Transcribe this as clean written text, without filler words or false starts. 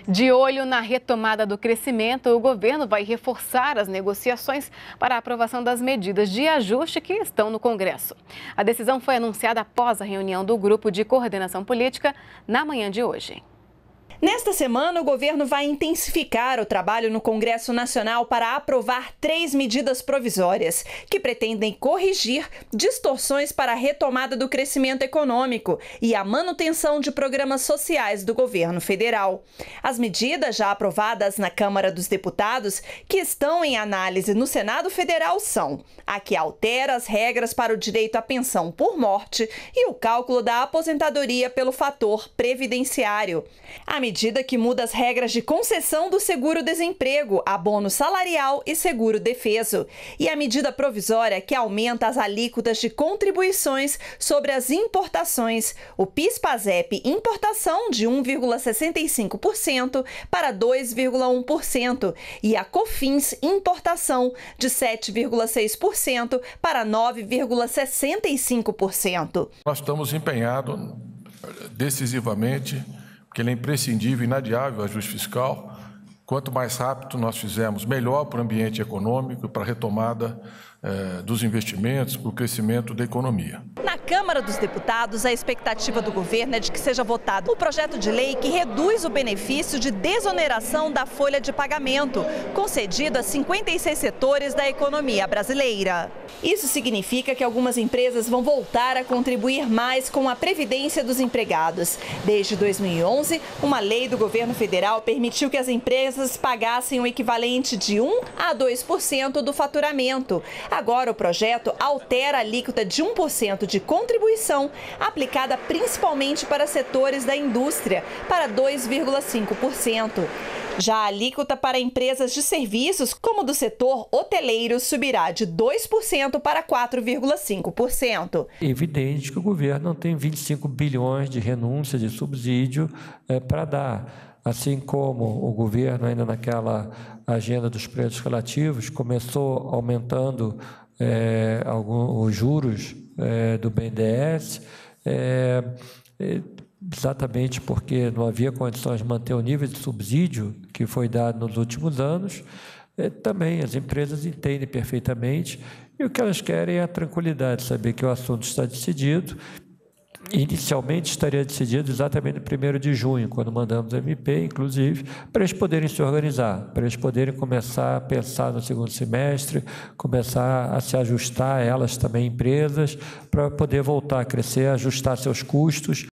De olho na retomada do crescimento, o governo vai reforçar as negociações para a aprovação das medidas de ajuste que estão no Congresso. A decisão foi anunciada após a reunião do Grupo de Coordenação Política na manhã de hoje. Nesta semana, o governo vai intensificar o trabalho no Congresso Nacional para aprovar 3 medidas provisórias que pretendem corrigir distorções para a retomada do crescimento econômico e a manutenção de programas sociais do governo federal. As medidas já aprovadas na Câmara dos Deputados, que estão em análise no Senado Federal, são a que altera as regras para o direito à pensão por morte e o cálculo da aposentadoria pelo fator previdenciário. A medida que muda as regras de concessão do seguro-desemprego, abono salarial e seguro-defeso. E a medida provisória que aumenta as alíquotas de contribuições sobre as importações, o PIS/PASEP importação de 1,65% para 2,1% e a COFINS importação de 7,6% para 9,65%. Nós estamos empenhados decisivamente, porque ele é imprescindível e inadiável o ajuste fiscal. Quanto mais rápido nós fizermos, melhor para o ambiente econômico, para a retomada dos investimentos, para o crescimento da economia. Na Câmara dos Deputados, a expectativa do governo é de que seja votado o projeto de lei que reduz o benefício de desoneração da folha de pagamento, concedido a 56 setores da economia brasileira. Isso significa que algumas empresas vão voltar a contribuir mais com a previdência dos empregados. Desde 2011, uma lei do governo federal permitiu que as empresas pagassem o equivalente de 1 a 2% do faturamento. Agora, o projeto altera a alíquota de 1% de contribuição, aplicada principalmente para setores da indústria, para 2,5%. Já a alíquota para empresas de serviços, como do setor hoteleiro, subirá de 2% para 4,5%. É evidente que o governo não tem 25 bilhões de renúncia de subsídio para dar. Assim como o governo, ainda naquela agenda dos preços relativos, começou aumentando os juros do BNDES, exatamente porque não havia condições de manter o nível de subsídio que foi dado nos últimos anos. Também as empresas entendem perfeitamente e o que elas querem é a tranquilidade, saber que o assunto está decidido. Inicialmente estaria decidido exatamente no 1º de junho, quando mandamos o MP, inclusive, para eles poderem se organizar, para eles poderem começar a pensar no segundo semestre, começar a se ajustar, elas também empresas, para poder voltar a crescer, ajustar seus custos.